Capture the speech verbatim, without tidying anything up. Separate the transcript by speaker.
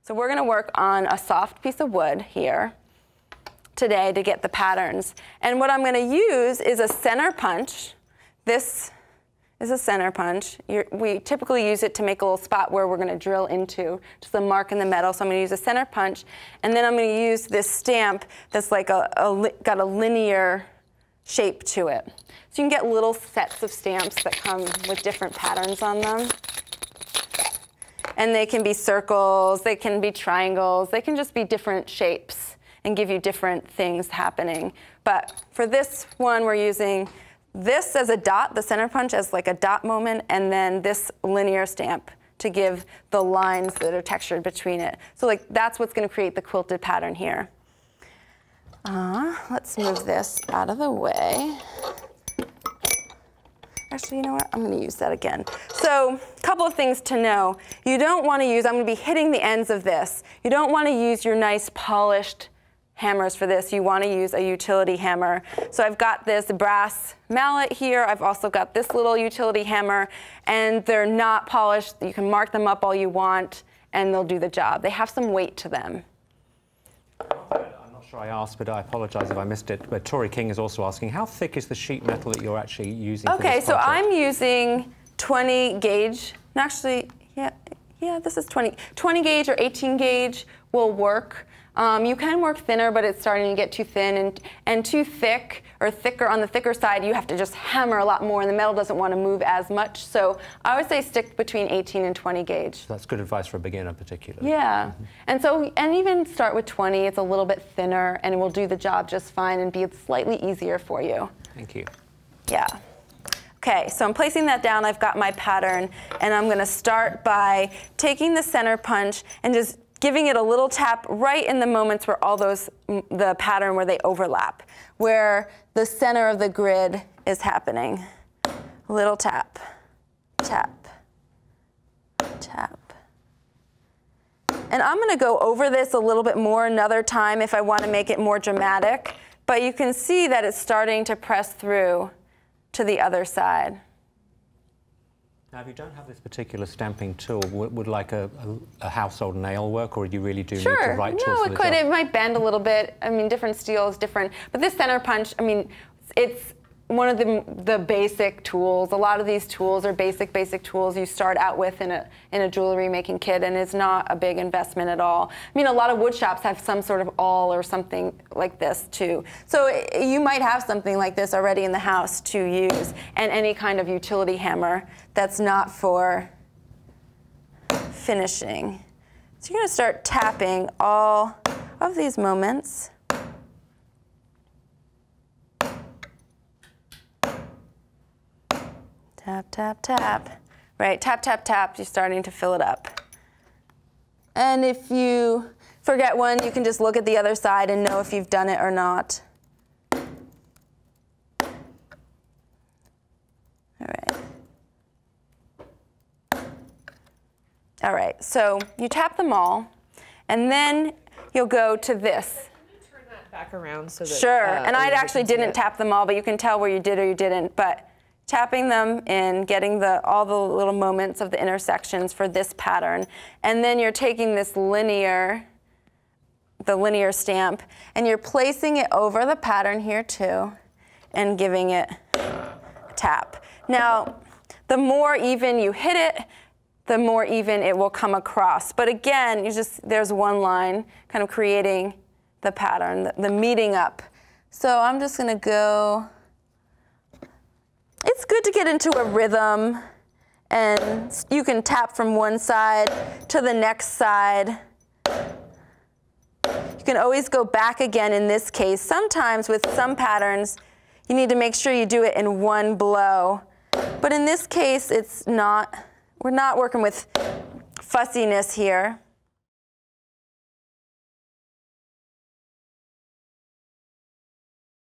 Speaker 1: So we're going to work on a soft piece of wood here today to get the patterns. And what I'm going to use is a center punch. This is a center punch. You're, we typically use it to make a little spot where we're going to drill into, just a mark in the metal. So I'm going to use a center punch, and then I'm going to use this stamp that's like a, a got a linear shape to it. So you can get little sets of stamps that come with different patterns on them. And they can be circles, they can be triangles, they can just be different shapes and give you different things happening. But for this one, we're using this as a dot, the center punch as like a dot moment, and then this linear stamp to give the lines that are textured between it. So like that's what's going to create the quilted pattern here. Uh, let's move this out of the way. Actually, you know what? I'm going to use that again. So a couple of things to know. You don't want to use, I'm going to be hitting the ends of this. You don't want to use your nice polished hammers for this. You want to use a utility hammer. So I've got this brass mallet here. I've also got this little utility hammer, and they're not polished. You can mark them up all you want, and they'll do the job. They have some weight to them.
Speaker 2: I asked, but I apologize if I missed it. But Tori King is also asking, how thick is the sheet metal that you're actually using?
Speaker 1: Okay,
Speaker 2: for this
Speaker 1: so
Speaker 2: project?
Speaker 1: I'm using twenty gauge. And actually, yeah, yeah, this is twenty. twenty gauge or eighteen gauge will work. Um, you can work thinner, but it's starting to get too thin and, and too thick, or thicker. On the thicker side, you have to just hammer a lot more, and the metal doesn't want to move as much. So I would say stick between eighteen and twenty gauge.
Speaker 2: So that's good advice for a beginner, particularly.
Speaker 1: Yeah, mm-hmm. and so and even start with twenty. It's a little bit thinner, and it will do the job just fine and be slightly easier for you.
Speaker 2: Thank you.
Speaker 1: Yeah. Okay, so I'm placing that down. I've got my pattern, and I'm going to start by taking the center punch and just giving it a little tap right in the moments where all those, the pattern where they overlap, where the center of the grid is happening. Little tap, tap, tap. And I'm going to go over this a little bit more another time if I want to make it more dramatic, but you can see that it's starting to press through to the other side.
Speaker 2: Now, if you don't have this particular stamping tool, would, would like a, a, a household nail work, or do you really do
Speaker 1: sure.
Speaker 2: need the right tool
Speaker 1: no,
Speaker 2: for the
Speaker 1: it could.
Speaker 2: job?
Speaker 1: It might bend a little bit. I mean, different steels, different. But this center punch, I mean, it's one of the, the basic tools. A lot of these tools are basic, basic tools you start out with in a, in a jewelry making kit, and it's not a big investment at all. I mean, a lot of wood shops have some sort of awl or something like this too. So it, you might have something like this already in the house to use, and any kind of utility hammer that's not for finishing. So you're going to start tapping all of these moments. Tap, tap, tap. Right, tap, tap, tap, you're starting to fill it up. And if you forget one, you can just look at the other side and know if you've done it or not. All right. All right, so you tap them all, and then you'll go to this.
Speaker 3: Can you turn that back around so that...
Speaker 1: Sure,
Speaker 3: uh,
Speaker 1: and I actually didn't tap them all, but you can tell where you did or you didn't. But tapping them in, getting the, all the little moments of the intersections for this pattern. And then you're taking this linear, the linear stamp, and you're placing it over the pattern here too, and giving it a tap. Now, the more even you hit it, the more even it will come across. But again, you just, there's one line kind of creating the pattern, the, the meeting up. So I'm just gonna go. It's good to get into a rhythm, and you can tap from one side to the next side. You can always go back again in this case. Sometimes with some patterns, you need to make sure you do it in one blow. But in this case, it's not, we're not working with fussiness here.